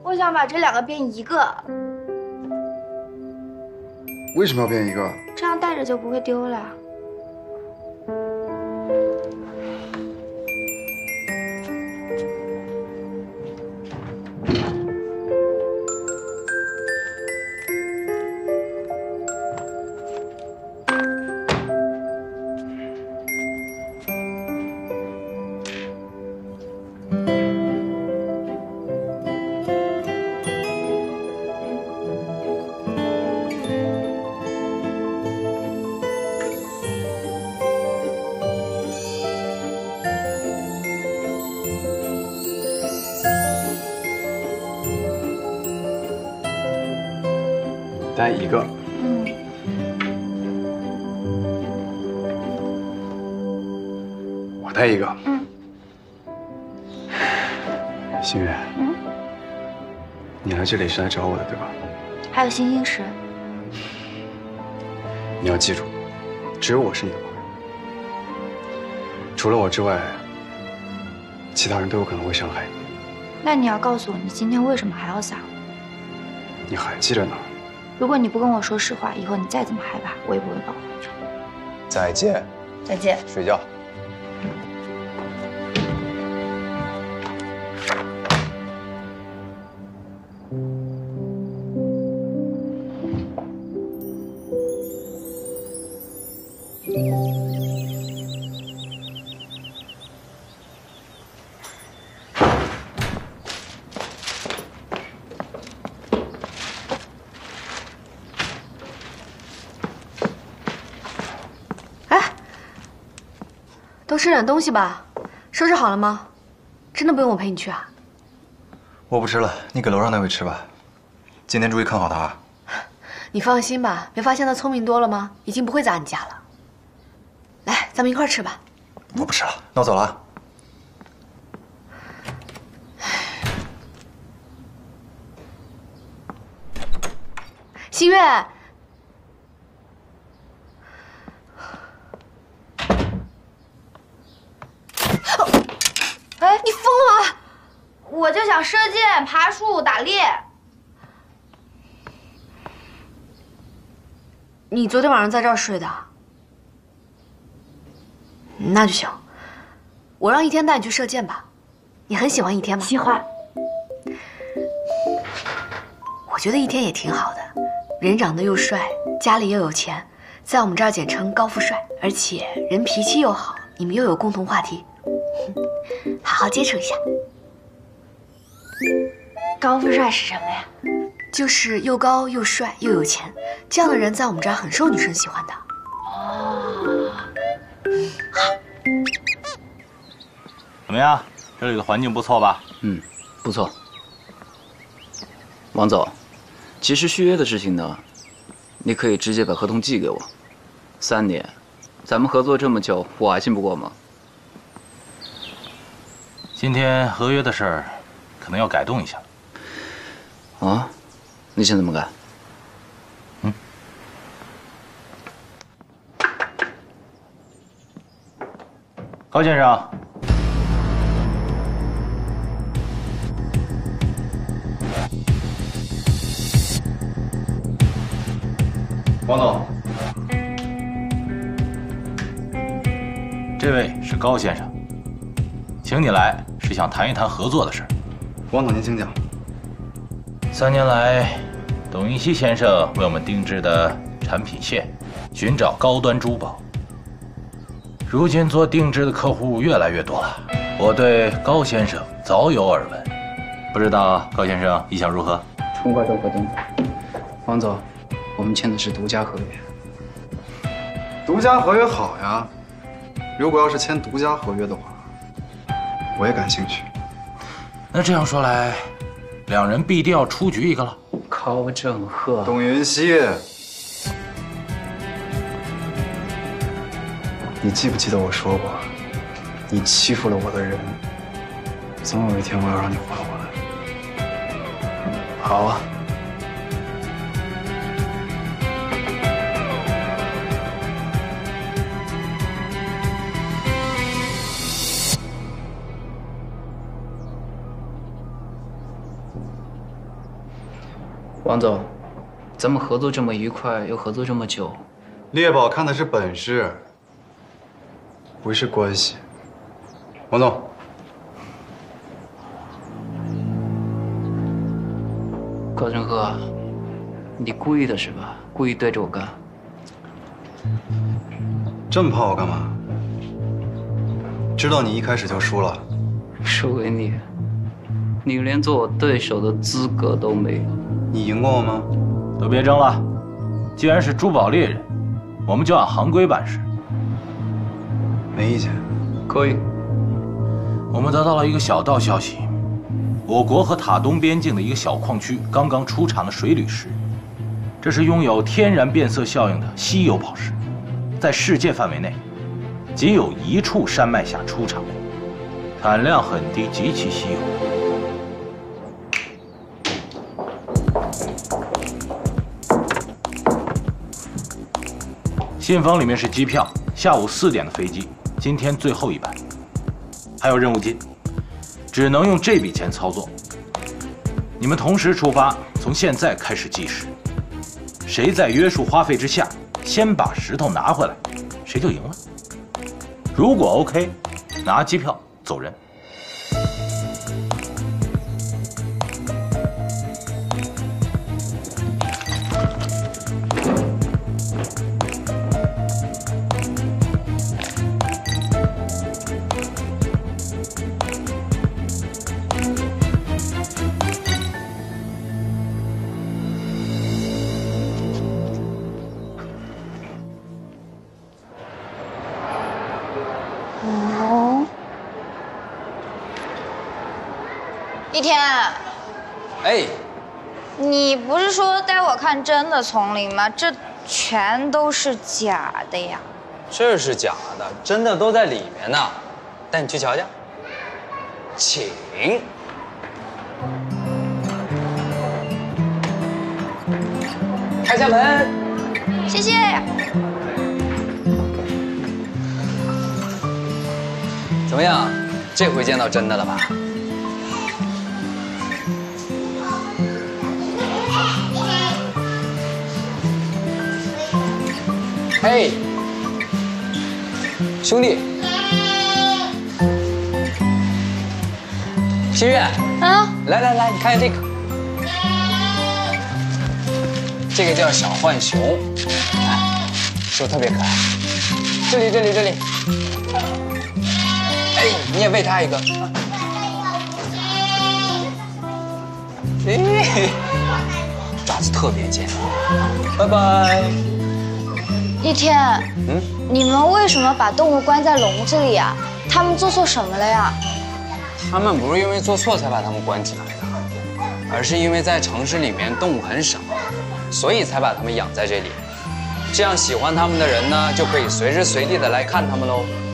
我想把这2个变一个。 为什么要变一个？ 这样带着就不会丢了。 带一个。我带一个。心月。你来这里是来找我的，对吧？ 还有星星石。 你要记住，只有我是你的朋友，除了我之外，其他人都有可能会伤害你。 那你要告诉我，你今天为什么还要撒我？ 你还记着呢。 如果你不跟我说实话，以后你再怎么害怕，我也不会保护你。 再见。 再见。 睡觉。 都吃点东西吧，收拾好了吗？真的不用我陪你去啊？ 我不吃了，你给楼上那位吃吧。今天注意看好他啊。 你放心吧，没发现他聪明多了吗？已经不会砸你家了。来，咱们一块儿吃吧。 我不吃了，那我走了啊。 新月。 哎，你疯了！我就想射箭、爬树、打猎。 你昨天晚上在这儿睡的？那就行。我让一天带你去射箭吧。你很喜欢一天吗？ 喜欢。 我觉得一天也挺好的，人长得又帅，家里又有钱，在我们这儿简称高富帅，而且人脾气又好，你们又有共同话题。好好接触一下。 高富帅是什么呀？ 就是又高又帅又有钱，这样的人在我们这儿很受女生喜欢的。 哦， 怎么样？这里的环境不错吧？ 不错。王总，其实续约的事情呢，你可以直接把合同寄给我。3年，咱们合作这么久，我还信不过吗？ 今天合约的事儿，可能要改动一下。 啊？你想怎么改？ 高先生， 王总， 这位是高先生，请你来是想谈一谈合作的事儿。 王总您请讲。 3年来，董云熙先生为我们定制的产品线，寻找高端珠宝。如今做定制的客户越来越多了，我对高先生早有耳闻，不知道高先生意向如何？ 痛快都快动。王总，我们签的是独家合约。 独家合约好呀，如果要是签独家合约的话，我也感兴趣。 那这样说来，2人必定要出局一个了。 高正鹤， 董云熙，你记不记得我说过，你欺负了我的人，总有一天我要让你还我的。好啊。 王总，咱们合作这么愉快，又合作这么久， 猎宝看的是本事，不是关系。王总， 高振赫，你故意的是吧？故意对着我干？ 这么怕我干嘛？知道你一开始就输了。 输给你，你连做我对手的资格都没有。 你赢过我吗？ 都别争了，既然是珠宝猎人，我们就按行规办事。 没意见。 可以。 我们得到了一个小道消息，我国和塔东边境的一个小矿区刚刚出产了水铝石，这是拥有天然变色效应的稀有宝石，在世界范围内，仅有1处山脉下出产过，产量很低，极其稀有。信封里面是机票，下午4点的飞机，今天最后一班。还有任务金，只能用这笔钱操作。你们同时出发，从现在开始计时。谁在约束花费之下，先把石头拿回来，谁就赢了。如果 OK， 拿机票走人。 一天， 哎， 你不是说带我看真的丛林吗？这全都是假的呀！ 这是假的，真的都在里面呢。带你去瞧瞧。请。开下门。 谢谢。 怎么样？这回见到真的了吧？嘿，兄弟，心月，来，你看看这个，这个叫小浣熊，哎，是不是特别可爱？这里，哎，你也喂它一个，哎，爪子特别尖，拜拜。 一天，你们为什么把动物关在笼子里啊？他们做错什么了呀？ 他们不是因为做错才把他们关起来的，而是因为在城市里面动物很少，所以才把他们养在这里。这样喜欢他们的人呢，就可以随时随地的来看他们喽。